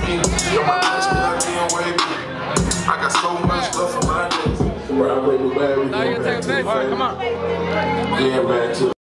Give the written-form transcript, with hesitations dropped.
me. Yo, my lifestyle being wavy. I got so much stuff in my days. Bro, I play with Barry. Now you take a picture. All right, come on. Yeah, man, too.